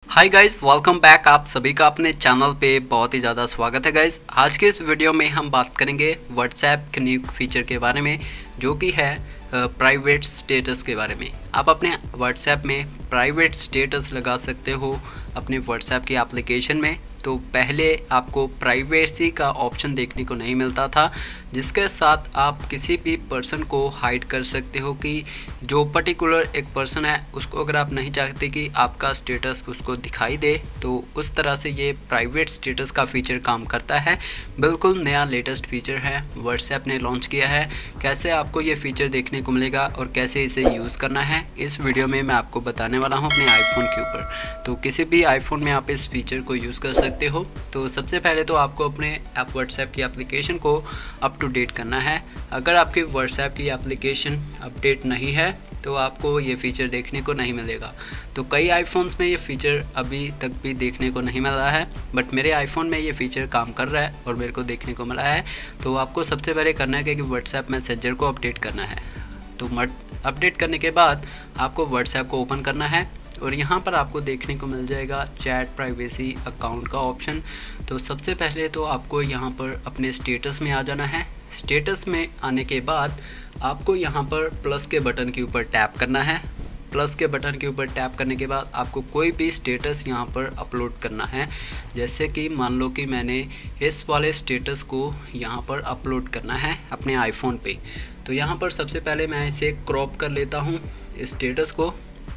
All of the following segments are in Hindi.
Hi guys, welcome back. आप सभी का अपने चैनल पे बहुत ही ज़्यादा स्वागत है गाइस। आज के इस वीडियो में हम बात करेंगे व्हाट्सएप के न्यू फीचर के बारे में, जो कि है प्राइवेट स्टेटस के बारे में। आप अपने व्हाट्सएप में प्राइवेट स्टेटस लगा सकते हो अपने व्हाट्सएप की एप्लीकेशन में। तो पहले आपको प्राइवेसी का ऑप्शन देखने को नहीं मिलता था, जिसके साथ आप किसी भी पर्सन को हाइड कर सकते हो कि जो पर्टिकुलर एक पर्सन है उसको अगर आप नहीं चाहते कि आपका स्टेटस उसको दिखाई दे, तो उस तरह से ये प्राइवेट स्टेटस का फीचर काम करता है। बिल्कुल नया लेटेस्ट फीचर है, व्हाट्सएप ने लॉन्च किया है। कैसे आपको ये फीचर देखने को मिलेगा और कैसे इसे यूज़ करना है, इस वीडियो में मैं आपको बताने वाला हूँ अपने आईफोन के ऊपर। तो किसी भी आईफोन में आप इस फीचर को यूज़ कर सकते हो। तो सबसे पहले तो आपको अपने ऐप व्हाट्सएप की एप्लीकेशन को अप टू डेट करना है। अगर आपकी व्हाट्सएप की एप्लीकेशन अपडेट नहीं है तो आपको ये फ़ीचर देखने को नहीं मिलेगा। तो कई आईफोन्स में ये फ़ीचर अभी तक भी देखने को नहीं मिला है, बट मेरे आईफोन में ये फ़ीचर काम कर रहा है और मेरे को देखने को मिला है। तो आपको सबसे पहले करना है कि व्हाट्सएप मैसेंजर को अपडेट करना है। तो अपडेट करने के बाद आपको व्हाट्सएप को ओपन करना है और यहाँ पर आपको देखने को मिल जाएगा चैट प्राइवेसी अकाउंट का ऑप्शन। तो सबसे पहले तो आपको यहाँ पर अपने स्टेटस में आ जाना है। स्टेटस में आने के बाद आपको यहाँ पर प्लस के बटन के ऊपर टैप करना है। प्लस के बटन के ऊपर टैप करने के बाद आपको कोई भी स्टेटस यहाँ पर अपलोड करना है। जैसे कि मान लो कि मैंने इस वाले स्टेटस को यहाँ पर अपलोड करना है अपने आईफोन पे। तो यहाँ पर सबसे पहले मैं इसे क्रॉप कर लेता हूँ इस स्टेटस को।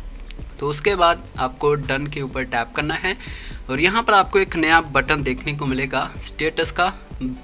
तो उसके बाद आपको डन के ऊपर टैप करना है और यहाँ पर आपको एक नया बटन देखने को मिलेगा स्टेटस का।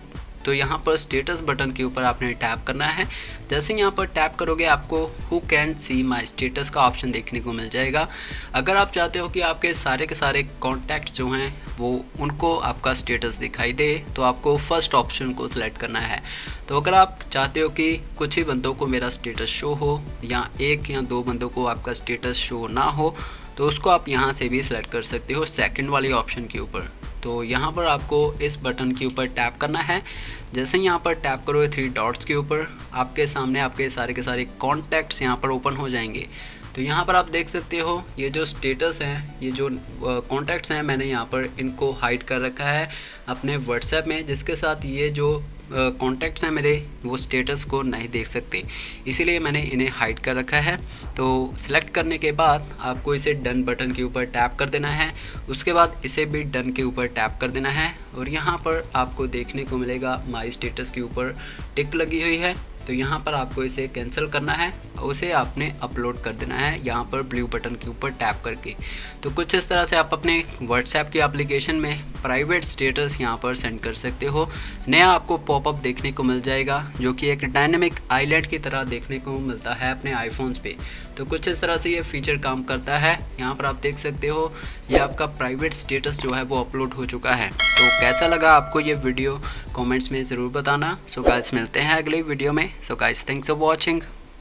तो यहाँ पर स्टेटस बटन के ऊपर आपने टैप करना है। जैसे यहाँ पर टैप करोगे आपको who can see my status का ऑप्शन देखने को मिल जाएगा। अगर आप चाहते हो कि आपके सारे के सारे कॉन्टैक्ट जो हैं वो उनको आपका स्टेटस दिखाई दे, तो आपको फर्स्ट ऑप्शन को सिलेक्ट करना है। तो अगर आप चाहते हो कि कुछ ही बंदों को मेरा स्टेटस शो हो या एक या दो बंदों को आपका स्टेटस शो ना हो, तो उसको आप यहाँ से भी सिलेक्ट कर सकते हो सेकंड वाली ऑप्शन के ऊपर। तो यहाँ पर आपको इस बटन के ऊपर टैप करना है। जैसे ही यहाँ पर टैप करोगे थ्री डॉट्स के ऊपर, आपके सामने आपके सारे के सारे कॉन्टैक्ट्स यहाँ पर ओपन हो जाएंगे। तो यहाँ पर आप देख सकते हो ये जो स्टेटस हैं, ये जो कॉन्टैक्ट्स हैं, मैंने यहाँ पर इनको हाइड कर रखा है अपने व्हाट्सएप में, जिसके साथ ये जो कॉन्टैक्ट्स हैं मेरे वो स्टेटस को नहीं देख सकते, इसीलिए मैंने इन्हें हाइड कर रखा है। तो सिलेक्ट करने के बाद आपको इसे डन बटन के ऊपर टैप कर देना है। उसके बाद इसे भी डन के ऊपर टैप कर देना है और यहाँ पर आपको देखने को मिलेगा माई स्टेटस के ऊपर टिक लगी हुई है। तो यहाँ पर आपको इसे कैंसिल करना है, उसे आपने अपलोड कर देना है यहाँ पर ब्लू बटन के ऊपर टैप करके। तो कुछ इस तरह से आप अपने व्हाट्सएप की एप्लीकेशन में प्राइवेट स्टेटस यहाँ पर सेंड कर सकते हो। नया आपको पॉपअप देखने को मिल जाएगा, जो कि एक डायनेमिक आइलैंड की तरह देखने को मिलता है अपने आईफोन्स पे। तो कुछ इस तरह से ये फीचर काम करता है। यहाँ पर आप देख सकते हो ये आपका प्राइवेट स्टेटस जो है वो अपलोड हो चुका है। तो कैसा लगा आपको ये वीडियो, कमेंट्स में ज़रूर बताना। सो गाइस, मिलते हैं अगले वीडियो में। So guys, thanks for watching.